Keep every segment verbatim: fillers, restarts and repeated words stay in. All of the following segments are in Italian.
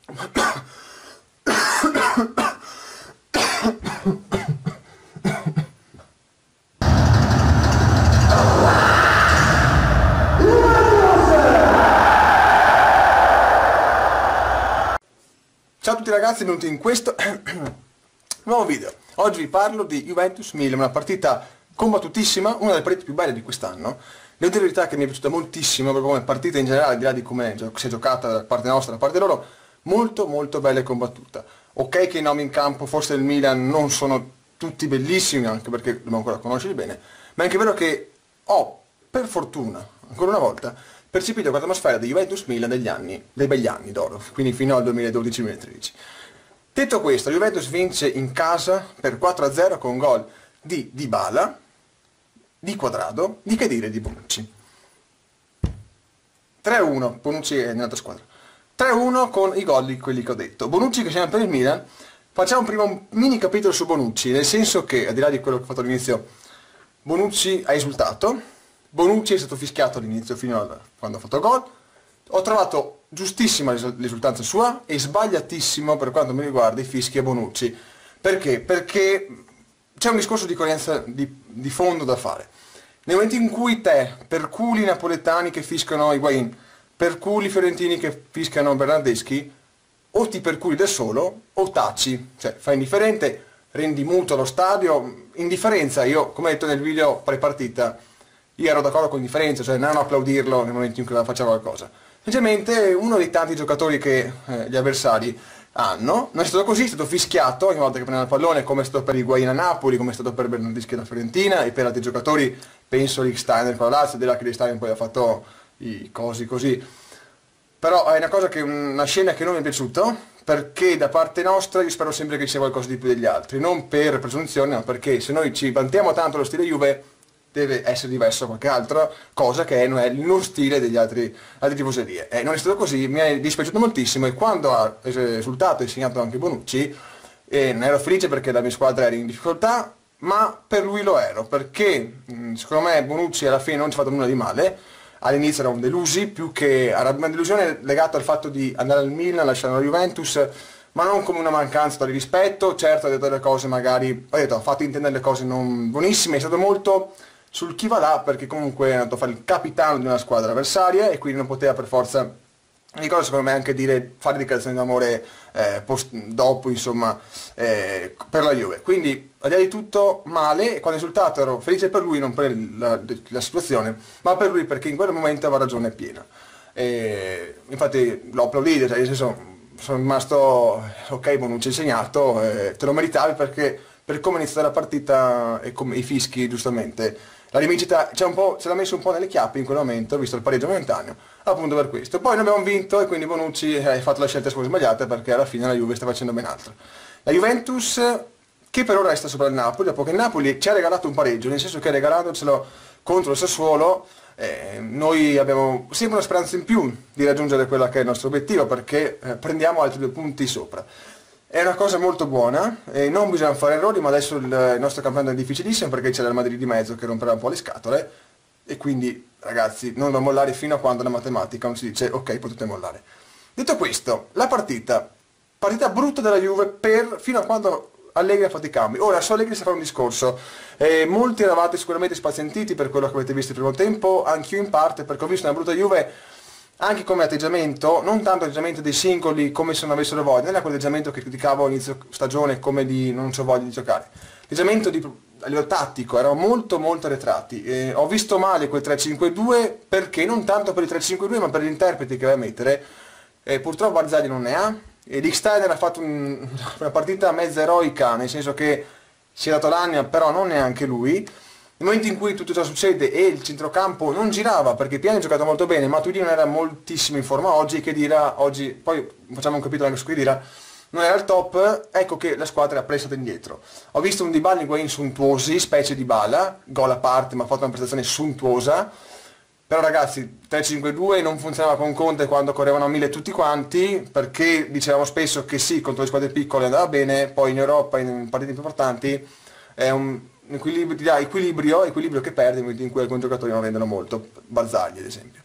Ciao a tutti ragazzi, benvenuti in questo nuovo video. Oggi vi parlo di Juventus-Milan, una partita combattutissima, una delle partite più belle di quest'anno. Devo dire la verità che mi è piaciuta moltissimo, proprio come partita in generale, al di là di come si è giocata da parte nostra, da parte loro, molto molto bella e combattuta. Ok che i nomi in campo, forse del Milan, non sono tutti bellissimi, anche perché dobbiamo ancora conoscerli bene, ma è anche vero che ho, per fortuna, ancora una volta, percepito quell'atmosfera di Juventus-Milan degli anni, dei begli anni d'oro, quindi fino al duemiladodici duemilatredici. Detto questo, Juventus vince in casa per quattro a zero con gol di Dybala, di Quadrado, di che dire di Bonucci. tre a uno, Bonucci è nell'altra squadra. tre a uno con i gol di quelli che ho detto. Bonucci che segna per il Milan. Facciamo prima un mini capitolo su Bonucci, nel senso che, al di là di quello che ho fatto all'inizio, Bonucci ha esultato. Bonucci è stato fischiato all'inizio fino a quando ha fatto gol. Ho trovato giustissima l'esultanza sua e sbagliatissimo per quanto mi riguarda i fischi a Bonucci. Perché? Perché c'è un discorso di coerenza di, di fondo da fare. Nel momento in cui te perculi napoletani che fischiano Higuain, perculi fiorentini che fischiano Bernardeschi, o ti perculi da solo o taci, cioè fai indifferente, rendi muto lo stadio. Indifferenza, io come detto nel video pre-partita, io ero d'accordo con l'indifferenza, cioè non applaudirlo nel momento in cui faceva qualcosa. Semplicemente uno dei tanti giocatori che eh, gli avversari hanno, non è stato così, è stato fischiato ogni volta che prendeva il pallone, come è stato per Higuain a Napoli, come è stato per Bernardeschi alla Fiorentina e per altri giocatori, penso Rick Steiner con la Lazio, della che Rick Steiner poi ha fatto i cosi così. Però è una cosa che, una scena che non mi è piaciuta, perché da parte nostra io spero sempre che ci sia qualcosa di più degli altri, non per presunzione, ma perché se noi ci vantiamo tanto lo stile Juve, deve essere diverso da qualche altra cosa che non è lo stile degli altri altre tifoserie. E non è stato così, mi è dispiaciuto moltissimo e quando ha risultato e segnato anche Bonucci, e non ero felice perché la mia squadra era in difficoltà, ma per lui lo ero, perché secondo me Bonucci alla fine non ci ha fatto nulla di male. All'inizio eravamo delusi, più che era una delusione legata al fatto di andare al Milan, lasciare la Juventus, ma non come una mancanza di rispetto. Certo ha detto delle cose magari, ho detto, ha fatto intendere le cose non buonissime, è stato molto sul chi va là, perché comunque è andato a fare il capitano di una squadra avversaria e quindi non poteva per forza, di cosa secondo me anche dire, fare dichiarazioni d'amore eh, dopo, insomma, eh, per la Juve. Quindi al di là di tutto male, e quando è risultato ero felice per lui, non per la, la situazione, ma per lui perché in quel momento aveva ragione piena. E infatti l'ho applaudito, cioè nel senso sono rimasto, ok Bonucci hai segnato, eh, te lo meritavi perché per come è iniziata la partita e come i fischi giustamente. La rivincita ce l'ha messo un po' nelle chiappe in quel momento, visto il pareggio momentaneo, appunto per questo. Poi noi abbiamo vinto e quindi Bonucci ha fatto la scelta sbagliata perché alla fine la Juve sta facendo ben altro. La Juventus, che per ora resta sopra il Napoli, dopo che il Napoli ci ha regalato un pareggio, nel senso che regalandocelo contro il Sassuolo, eh, noi abbiamo sempre una speranza in più di raggiungere quella che è il nostro obiettivo, perché eh, prendiamo altri due punti sopra. È una cosa molto buona e non bisogna fare errori, ma adesso il, il nostro campionato è difficilissimo perché c'è il Madrid di mezzo che romperà un po' le scatole e quindi ragazzi non dobbiamo mollare fino a quando la matematica non si dice ok potete mollare. Detto questo, la partita, partita brutta della Juve per, fino a quando Allegri ha fatto i cambi. Ora su Allegri si fa un discorso, eh, molti eravate sicuramente spazientiti per quello che avete visto il primo tempo, anch'io in parte perché ho visto una brutta Juve anche come atteggiamento, non tanto atteggiamento dei singoli come se non avessero voglia, non era quell'atteggiamento che criticavo all'inizio stagione come di non c'ho voglia di giocare. L'atteggiamento a livello tattico era molto molto arretrati. Eh, ho visto male quel tre cinque due perché non tanto per il tre cinque due ma per gli interpreti che va a mettere. Eh, purtroppo Barzagli non ne ha. E Rick Steiner ha fatto un, una partita mezza eroica, nel senso che si è dato l'anima, però non neanche lui. Nel momento in cui tutto ciò succede e il centrocampo non girava, perché Piani ha giocato molto bene, Matuidi non era moltissimo in forma oggi, che dirà oggi, poi facciamo un capitolo anche su che dirà, non era al top, ecco che la squadra è prestata indietro. Ho visto un Dybala e Higuain suntuosi, specie Dybala, gol a parte ma ha fatto una prestazione suntuosa, però ragazzi tre cinque due non funzionava con Conte quando correvano a mille tutti quanti, perché dicevamo spesso che sì, contro le squadre piccole andava bene, poi in Europa, in partite importanti, è un equilibrio, equilibrio, equilibrio che perde nel momento in cui alcuni giocatori non rendono molto, Barzagli ad esempio.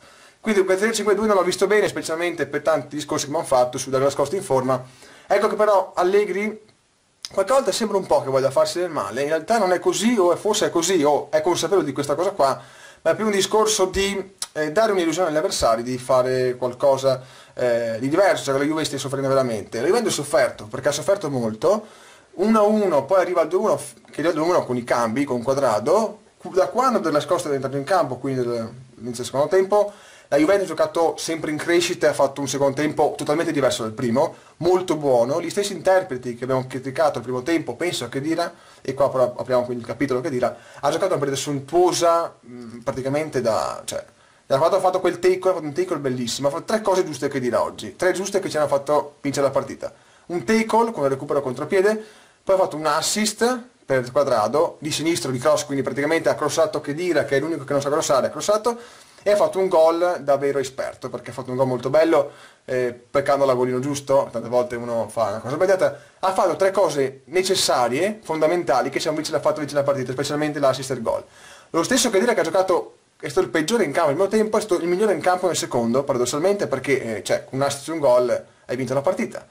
Quindi quel tre cinque due non l'ho visto bene, specialmente per tanti discorsi che abbiamo fatto su Douglas Costa in forma. Ecco che però Allegri qualche volta sembra un po' che voglia farsi del male, in realtà non è così, o forse è così, o è consapevole di questa cosa qua, ma è più un discorso di eh, dare un'illusione agli avversari, di fare qualcosa eh, di diverso, cioè che la Juve stia soffrendo veramente. La Juve ha sofferto, perché ha sofferto molto, uno a uno, poi arriva al due a uno, che è il due a uno con i cambi, con Quadrado, da quando Douglas Costa è entrato in campo, quindi all'inizio del secondo tempo, la Juventus ha giocato sempre in crescita e ha fatto un secondo tempo totalmente diverso dal primo, molto buono. Gli stessi interpreti che abbiamo criticato al primo tempo, penso che Khedira, e qua però apriamo quindi il capitolo Khedira, ha giocato una partita sontuosa, mh, praticamente da... Cioè, da quando ha fatto quel tackle, ha fatto un tackle bellissimo, ha fatto tre cose giuste che Khedira oggi, tre giuste che ci hanno fatto vincere la partita. Un tackle con il recupero contropiede, poi ha fatto un assist per Quadrado, di sinistro, di cross, quindi praticamente ha crossato Khedira, che è l'unico che non sa crossare, ha crossato, e ha fatto un gol davvero esperto, perché ha fatto un gol molto bello, eh, peccando l'angolino giusto, tante volte uno fa una cosa sbagliata, ha fatto tre cose necessarie, fondamentali, che ci hanno fatto vincere la partita, specialmente l'assist e il gol. Lo stesso che dire che ha giocato, è stato il peggiore in campo nel primo tempo, è stato il migliore in campo nel secondo, paradossalmente, perché eh, cioè, un assist e un gol hai vinto la partita.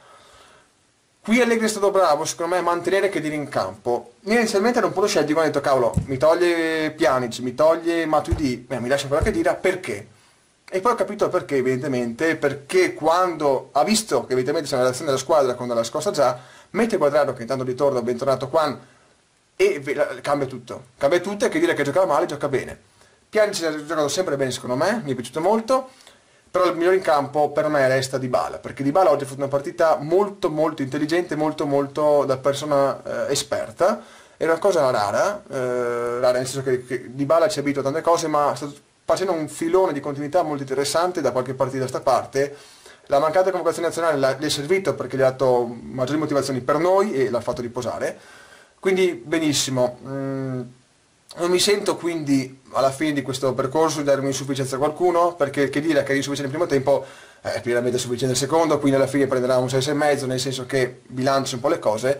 Qui Allegri è stato bravo, secondo me, a mantenere Khedira in campo. Io inizialmente ero un po' scettico, ho detto, cavolo, mi toglie Pjanic, mi toglie Matuidi, beh, mi lascia ancora Khedira, perché? E poi ho capito perché, evidentemente, perché quando ha visto che evidentemente c'è una relazione della squadra con la scorsa già, mette Quadrado, che intanto ritorna, bentornato qua, e cambia tutto. Cambia tutto, e Khedira che giocava male, gioca bene. Pjanic ha giocato sempre bene, secondo me, mi è piaciuto molto. Però il migliore in campo per me resta Dybala, perché Dybala oggi ha fatto una partita molto molto intelligente, molto molto da persona eh, esperta, è una cosa rara, eh, rara nel senso che, che Dybala ci abitua a tante cose, ma sta facendo un filone di continuità molto interessante da qualche partita a sta parte. La mancata convocazione nazionale gli è servito perché gli ha dato maggiori motivazioni per noi e l'ha fatto riposare, quindi benissimo. Mm. Non mi sento quindi alla fine di questo percorso di dare un'insufficienza a qualcuno, perché che dire che è insufficiente nel primo tempo è pienamente sufficiente nel secondo, quindi alla fine prenderà un sei e mezzo, nel senso che bilancia un po' le cose,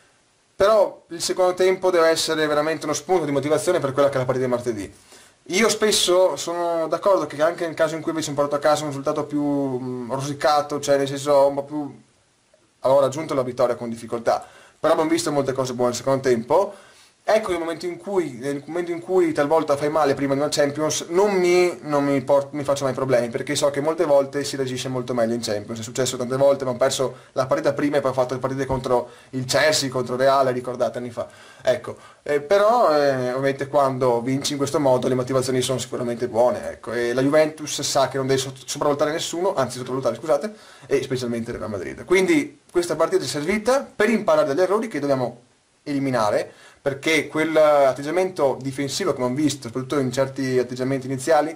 però il secondo tempo deve essere veramente uno spunto di motivazione per quella che è la partita di martedì. Io spesso sono d'accordo che anche nel caso in cui invece ho portato a casa un risultato più mh, rosicato, cioè nel senso un po' più... avevo raggiunto la vittoria con difficoltà, però abbiamo visto molte cose buone nel secondo tempo. Ecco il momento in cui, nel momento in cui talvolta fai male prima di una Champions, non mi, non mi, port, mi faccio mai problemi, perché so che molte volte si reagisce molto meglio in Champions. È successo tante volte, abbiamo perso la partita prima e poi ho fatto le partite contro il Chelsea, contro il Reale, ricordate anni fa. Ecco, eh, però eh, ovviamente quando vinci in questo modo le motivazioni sono sicuramente buone, ecco. E la Juventus sa che non deve sopravvalutare nessuno, anzi sottovalutare, scusate, e specialmente il Real Madrid. Quindi questa partita è servita per imparare dagli errori che dobbiamo eliminare, perché quell'atteggiamento difensivo che abbiamo visto, soprattutto in certi atteggiamenti iniziali,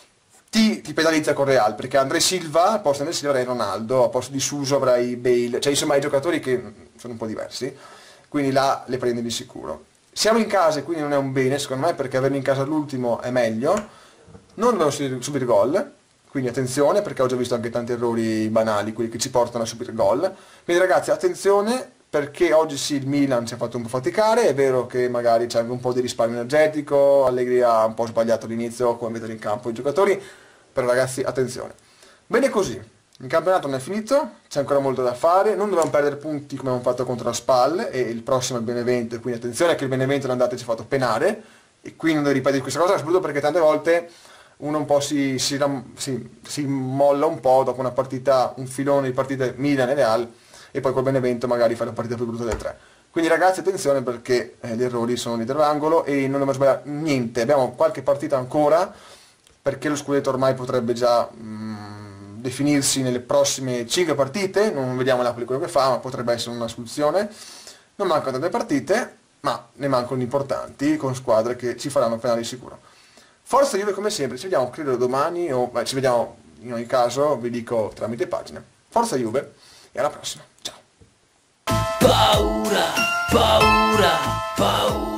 ti, ti penalizza con Real, perché André Silva, al posto di André Silva avrai Ronaldo, al posto di Suso avrai Bale, cioè insomma i giocatori che sono un po' diversi, quindi là le prendi di sicuro. Siamo in casa e quindi non è un bene, secondo me, perché averli in casa all'ultimo è meglio, non dobbiamo subire gol, quindi attenzione, perché ho già visto anche tanti errori banali, quelli che ci portano a subire gol. Quindi ragazzi, attenzione, perché oggi sì il Milan ci ha fatto un po' faticare, è vero che magari c'è anche un po' di risparmio energetico, Allegri ha un po' sbagliato all'inizio come mettere in campo i giocatori, però ragazzi attenzione. Bene così, il campionato non è finito, c'è ancora molto da fare, non dobbiamo perdere punti come abbiamo fatto contro la Spal, e il prossimo è il Benevento, quindi attenzione che il Benevento l'andata ci ha fatto penare, e qui non devo ripetere questa cosa, soprattutto perché tante volte uno un po' si, si, si, si molla un po' dopo una partita, un filone di partite Milan e Real, e poi col Benevento magari fare la partita più brutta delle tre. Quindi ragazzi attenzione, perché eh, gli errori sono dietro l'angolo e non dobbiamo sbagliare niente, abbiamo qualche partita ancora, perché lo scudetto ormai potrebbe già mh, definirsi nelle prossime cinque partite, non vediamo Napoli quello che fa, ma potrebbe essere una soluzione. Non mancano tante partite, ma ne mancano importanti, con squadre che ci faranno penali sicuro. Forza Juve come sempre, ci vediamo credo domani, o beh, ci vediamo in ogni caso, vi dico tramite pagine. Forza Juve e alla prossima, ciao! Paura, paura, paura.